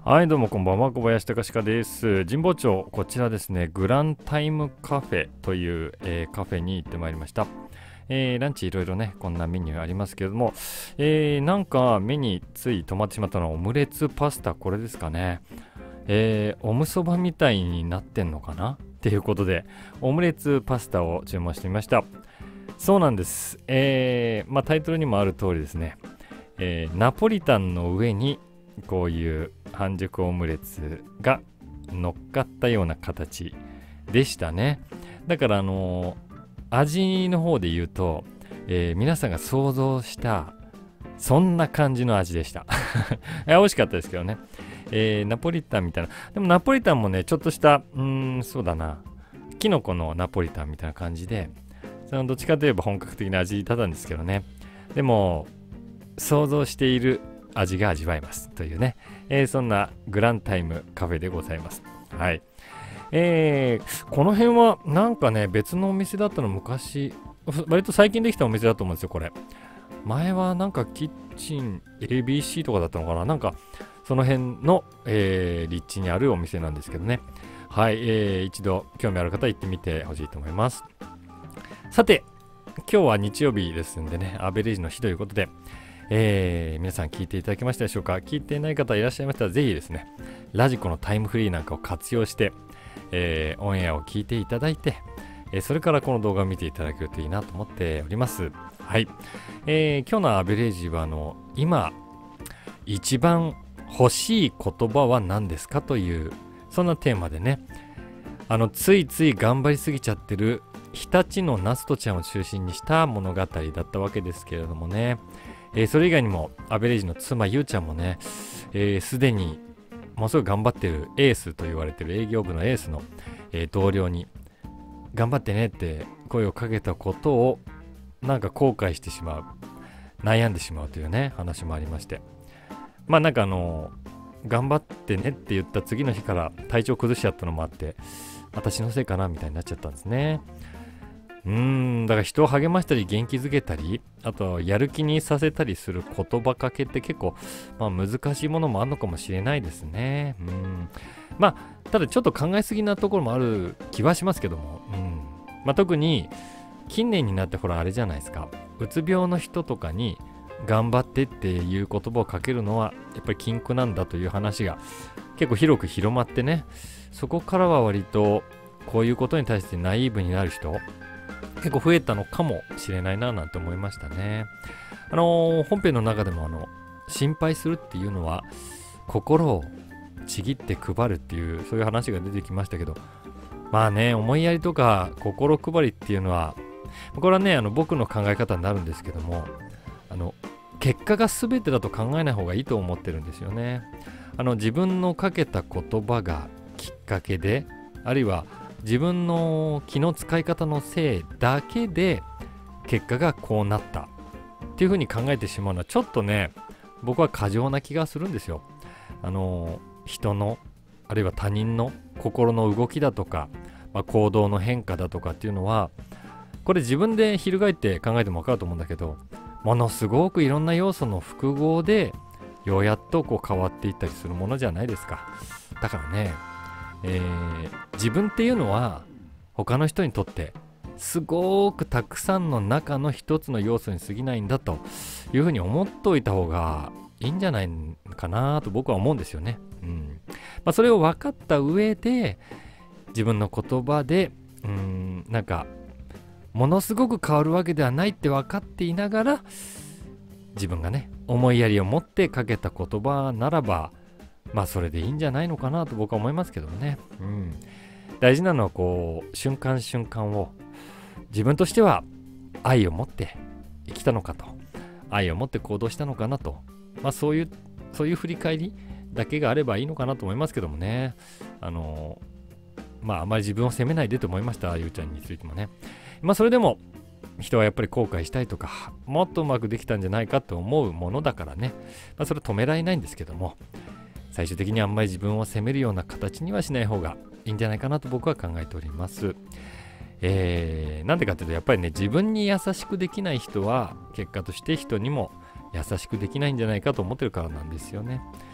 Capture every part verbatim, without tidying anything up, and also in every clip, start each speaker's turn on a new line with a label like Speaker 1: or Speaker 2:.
Speaker 1: はい、どうもこんばんは、小林隆史です。神保町、こちらですね、グランタイムカフェという、えーカフェに行ってまいりました。えーランチいろいろね、こんなメニューありますけれども、えーなんか目につい止まってしまったのはオムレツパスタ、これですかね。えーおむそばみたいになってんのかなっていうことで、オムレツパスタを注文してみました。そうなんです。えーまあ、タイトルにもある通りですね、えーナポリタンの上にこういう半熟オムレツが乗っかったような形でしたね。だからあのー味の方で言うと、えー皆さんが想像したそんな感じの味でした。いや美味しかったですけどね、えーナポリタンみたいな。でもナポリタンもね、ちょっとしたうーんそうだな、キノコのナポリタンみたいな感じで、そのどっちかといえば本格的な味だったんですけどね。でも想像している味が味わえますというね、えーそんなグランタイムカフェでございます。はい。えーこの辺はなんかね、別のお店だったの昔、ふ割と最近できたお店だと思うんですよ、これ。前はなんかキッチン エービーシー とかだったのかな、なんかその辺の、えー立地にあるお店なんですけどね。はい、えー一度興味ある方は行ってみてほしいと思います。さて、今日は日曜日ですんでね、アベレージの日ということで、えー皆さん聞いていただけましたでしょうか。聞いていない方いらっしゃいましたら、ぜひですね、ラジコのタイムフリーなんかを活用して、えーオンエアを聞いていただいて、えーそれからこの動画を見ていただけるといいなと思っております。はい。えー今日のアベレージは、あの、今、一番欲しい言葉は何ですかという、そんなテーマでね、あの、ついつい頑張りすぎちゃってる、日立のナストちゃんを中心にした物語だったわけですけれどもね、えーそれ以外にもアベレージの妻ゆうちゃんもね、えーすでにものすごい頑張ってるエースと言われてる営業部のエースの、えー同僚に頑張ってねって声をかけたことをなんか後悔してしまう、悩んでしまうというね話もありまして、まあなんかあの頑張ってねって言った次の日から体調崩しちゃったのもあって、私のせいかなみたいになっちゃったんですね。うーん、だから人を励ましたり元気づけたり、あとやる気にさせたりする言葉かけって結構、まあ、難しいものもあるのかもしれないですね。うん、まあただちょっと考えすぎなところもある気はしますけども、うんまあ、特に近年になってほらあれじゃないですか、うつ病の人とかに頑張ってっていう言葉をかけるのはやっぱり禁句なんだという話が結構広く広まってね、そこからは割とこういうことに対してナイーブになる人結構増えたのかもしれないななんて思いましたね。あのー本編の中でもあの心配するっていうのは心をちぎって配るっていうそういう話が出てきましたけど、まあね、思いやりとか心配りっていうのはこれはね、あの僕の考え方になるんですけども、あの結果が全てだと考えない方がいいと思ってるんですよね。あの自分のかけた言葉がきっかけで、あるいは自分の気の使い方のせいだけで結果がこうなったっていう風に考えてしまうのはちょっとね、僕は過剰な気がするんですよ。あの人のあるいは他人の心の動きだとか、まあ、行動の変化だとかっていうのは、これ自分で翻って考えても分かると思うんだけど、ものすごくいろんな要素の複合でようやっとこう変わっていったりするものじゃないですか。だからね、えー自分っていうのは他の人にとってすごくたくさんの中の一つの要素に過ぎないんだというふうに思っておいた方がいいんじゃないかなと僕は思うんですよね。うんまあ、それを分かった上で自分の言葉でうーんなんかものすごく変わるわけではないって分かっていながら、自分がね思いやりを持ってかけた言葉ならば、まあそれでいいんじゃないのかなと僕は思いますけどもね。うん、大事なのはこう瞬間瞬間を自分としては愛を持って生きたのかと、愛を持って行動したのかなと、まあそういうそういう振り返りだけがあればいいのかなと思いますけどもね。あのまああまり自分を責めないでと思いました、ゆうちゃんについてもね。まあそれでも人はやっぱり後悔したいとか、もっとうまくできたんじゃないかと思うものだからね、まあ、それは止められないんですけども、最終的にあんまり自分を責めるような形にはしない方がいいんじゃないかなと僕は考えております。えー、なんでかっていうと、やっぱりね、自分に優しくできない人は結果として人にも優しくできないんじゃないかと思ってるからなんですよね。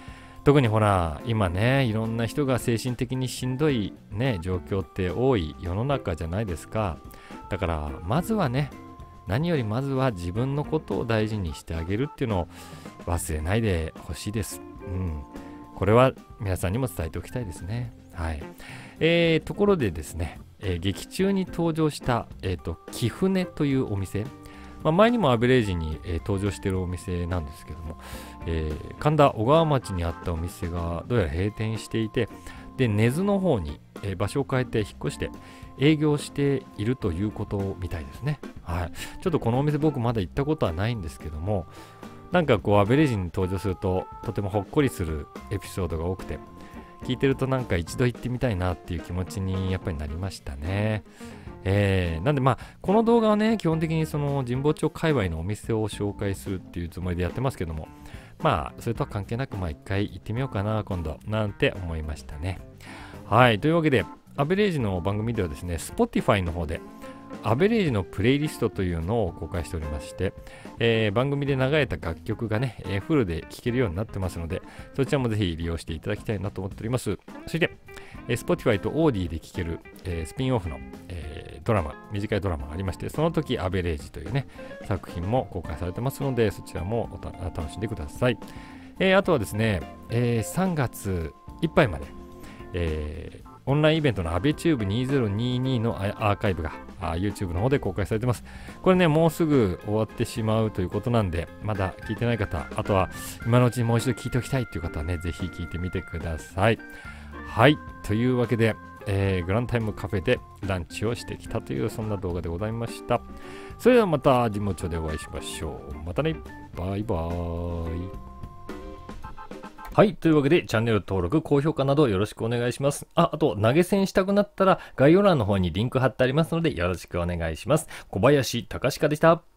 Speaker 1: 特にほら今ねいろんな人が精神的にしんどいね状況って多い世の中じゃないですか。だからまずはね、何よりまずは自分のことを大事にしてあげるっていうのを忘れないでほしいです。うん、これは皆さんにも伝えておきたいですね。はい。えー、ところでですね、えー、劇中に登場した、えーと、貴船というお店、まあ、前にもアベレージに、えー、登場しているお店なんですけども、えー、神田小川町にあったお店がどうやら閉店していて、で根津の方に、えー、場所を変えて引っ越して営業しているということみたいですね。はい。ちょっとこのお店僕まだ行ったことはないんですけども、なんかこうアベレージに登場するととてもほっこりするエピソードが多くて、聞いてるとなんか一度行ってみたいなっていう気持ちにやっぱりなりましたね。えー、なんでまあこの動画はね基本的にその神保町界隈のお店を紹介するっていうつもりでやってますけども、まあそれとは関係なくまあ一回行ってみようかな今度なんて思いましたね。はい。というわけでアベレージの番組ではですね Spotify の方でアベレージのプレイリストというのを公開しておりまして、えー、番組で流れた楽曲がね、えー、フルで聴けるようになってますので、そちらもぜひ利用していただきたいなと思っております。そして、えー、Spotify と オーディー で聴ける、えー、スピンオフの、えー、ドラマ、短いドラマがありまして、その時アベレージというね、作品も公開されてますので、そちらもおた楽しんでください。えー、あとはですね、えー、さんがついっぱいまで、えーオンラインイベントのアベチューブにせんにじゅうにのアーカイブが YouTube の方で公開されてます。これね、もうすぐ終わってしまうということなんで、まだ聞いてない方、あとは今のうちにもう一度聞いておきたいという方はね、ぜひ聞いてみてください。はい。というわけで、えー、グランタイムカフェでランチをしてきたという、そんな動画でございました。それではまた神保町でお会いしましょう。またね。バイバーイ。はい。というわけで、チャンネル登録、高評価などよろしくお願いします。あ、あと、投げ銭したくなったら、概要欄の方にリンク貼ってありますので、よろしくお願いします。小林隆史でした。